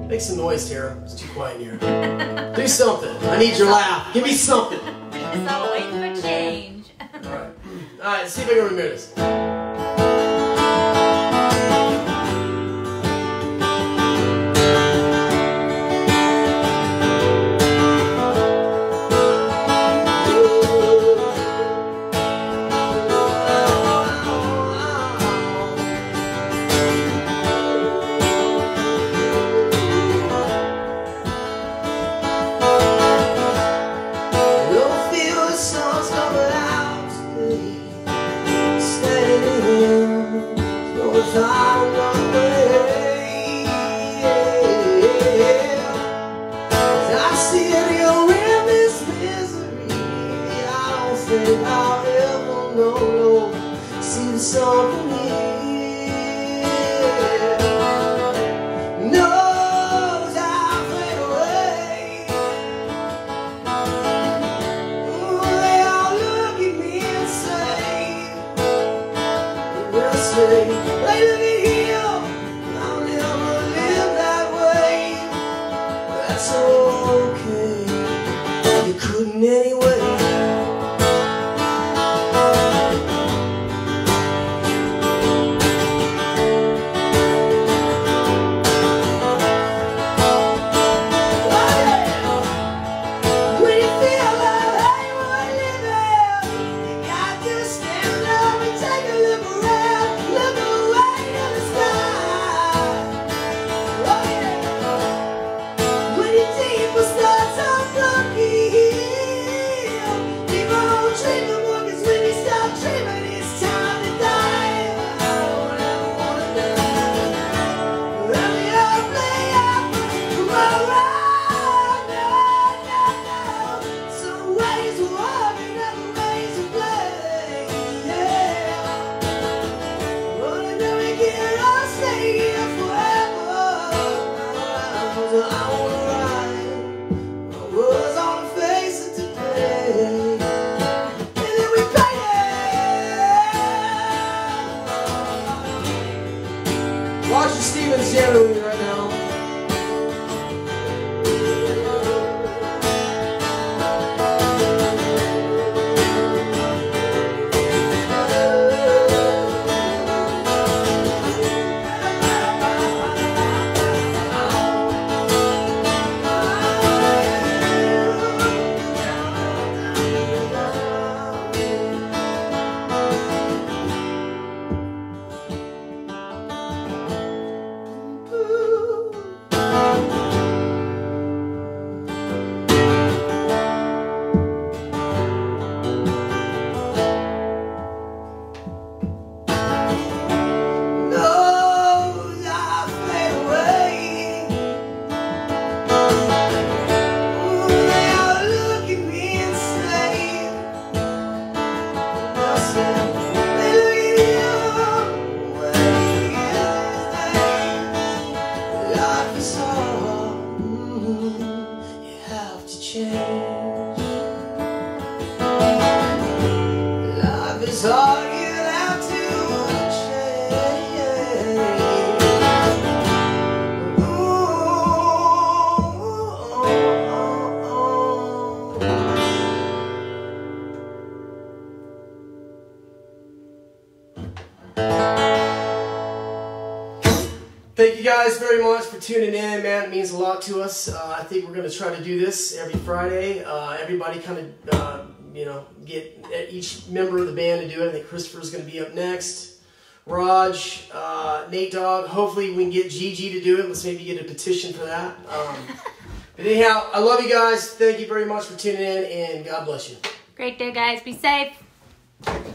Make some noise, Tara. It's too quiet in here. Do something. I need your laugh. Give me something. It's always for change. Alright. Alright, let's see if I can remember this. Roger Stevens jamming with me right now. Thank you guys very much for tuning in, man. It means a lot to us. I think we're going to try to do this every Friday. Everybody kind of, get each member of the band to do it. I think Christopher's going to be up next. Raj, Nate Dogg. Hopefully we can get Gigi to do it. Let's maybe get a petition for that. But anyhow, I love you guys. Thank you very much for tuning in, and God bless you. Great day, guys. Be safe.